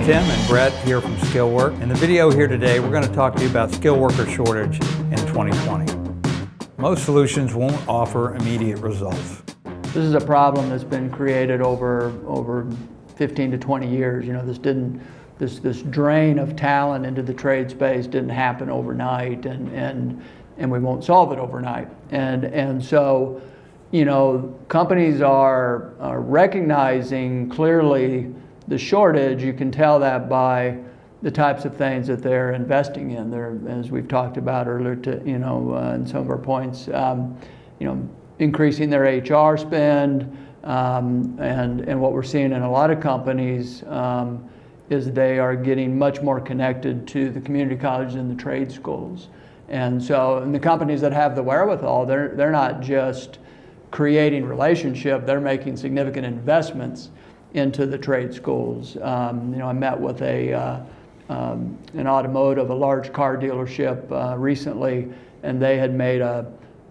Tim and Brett here from SkillWork. In the video here today, we're going to talk to you about skilled worker shortage in 2020. Most solutions won't offer immediate results. This is a problem that's been created over 15 to 20 years. You know, this drain of talent into the trade space didn't happen overnight, and we won't solve it overnight. And so, you know, companies are recognizing clearly the shortage. You can tell that by the types of things that they're investing in. They're, as we've talked about earlier, in some of our points, increasing their HR spend, and what we're seeing in a lot of companies is they are getting much more connected to the community colleges and the trade schools. And so, in the companies that have the wherewithal, they're not just creating relationship, they're making significant investments into the trade schools. I met with an automotive, a large car dealership recently, and they had made a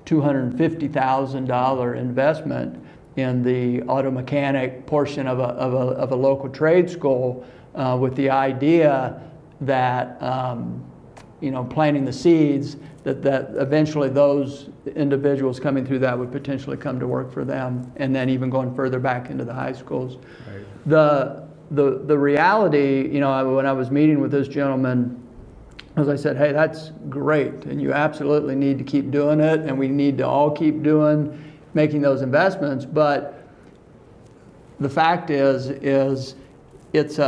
$250,000 investment in the auto mechanic portion of a local trade school with the idea that planting the seeds that eventually those individuals coming through that would potentially come to work for them, and then even going further back into the high schools. Right. The reality, when I was meeting with this gentleman, as I said, hey, that's great, and you absolutely need to keep doing it, and we need to all keep making those investments. But the fact is that's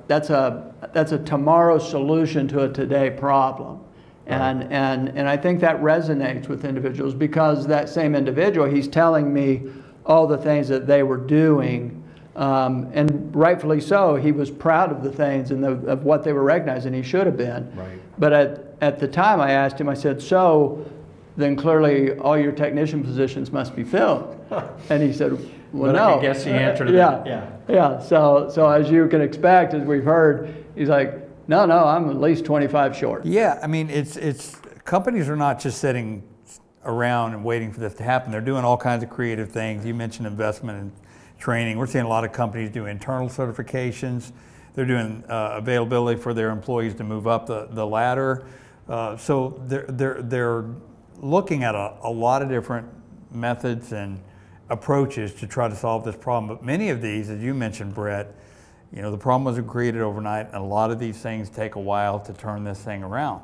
a tomorrow solution to a today problem. And I think that resonates with individuals, because that same individual, he's telling me all the things that they were doing, and rightfully so. He was proud of the things and of what they were recognizing. He should have been. Right. But at the time I asked him, I said, so then clearly all your technician positions must be filled. And he said, well, no. I can guess the answer to that. Yeah. So as you can expect, as we've heard, he's like, no, I'm at least 25 short. Yeah, I mean, it's companies are not just sitting around and waiting for this to happen. They're doing all kinds of creative things. You mentioned investment and training. We're seeing a lot of companies do internal certifications. They're doing availability for their employees to move up the ladder. So they're looking at a lot of different methods and approaches to try to solve this problem. But many of these, as you mentioned, Brett, the problem wasn't created overnight, and a lot of these things take a while to turn this thing around.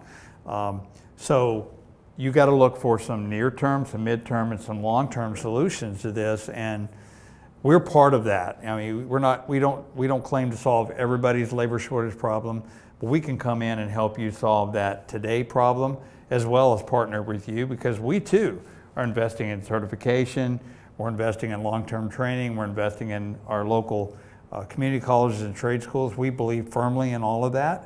So you got to look for some near-term, some mid-term, and some long-term solutions to this, and we're part of that. I mean, we don't claim to solve everybody's labor shortage problem, but we can come in and help you solve that today problem, as well as partner with you, because we too are investing in certification, we're investing in long-term training, we're investing in our local community colleges and trade schools. We believe firmly in all of that.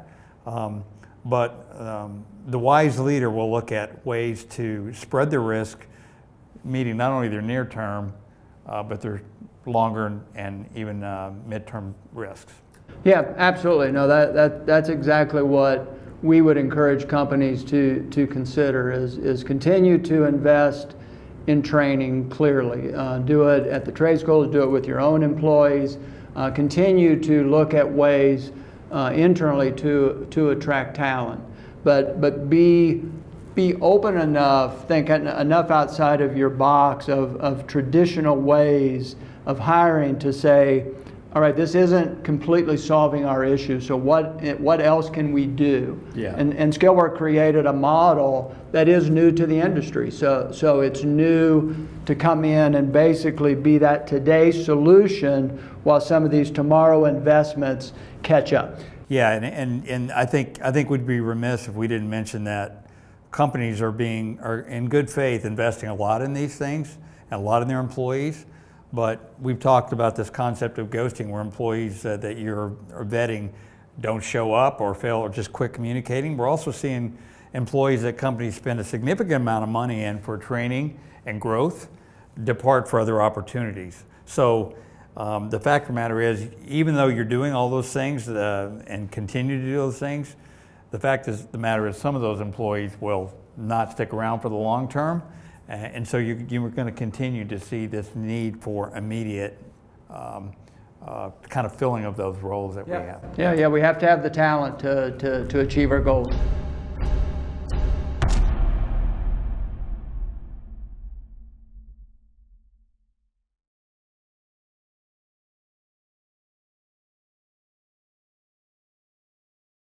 But the wise leader will look at ways to spread the risk, meeting not only their near term, but their longer and even midterm risks. Yeah, absolutely. No, that's exactly what we would encourage companies to consider is continue to invest in training clearly. Do it at the trade schools, do it with your own employees. Continue to look at ways internally to attract talent, but be open enough, think enough outside of your box of traditional ways of hiring to say, all right, this isn't completely solving our issue, so what else can we do? Yeah. And SkillWork created a model that is new to the industry, so it's new to come in and basically be that today solution while some of these tomorrow investments catch up. Yeah, and I think we'd be remiss if we didn't mention that companies are in good faith investing a lot in these things and a lot in their employees. But we've talked about this concept of ghosting, where employees that you're vetting don't show up or fail or just quit communicating. We're also seeing employees that companies spend a significant amount of money in for training and growth depart for other opportunities. So the fact of the matter is, even though you're doing all those things and continue to do those things, the fact is the matter is some of those employees will not stick around for the long term. And so you're going to continue to see this need for immediate kind of filling of those roles that we have. Yeah, we have to have the talent to achieve our goals.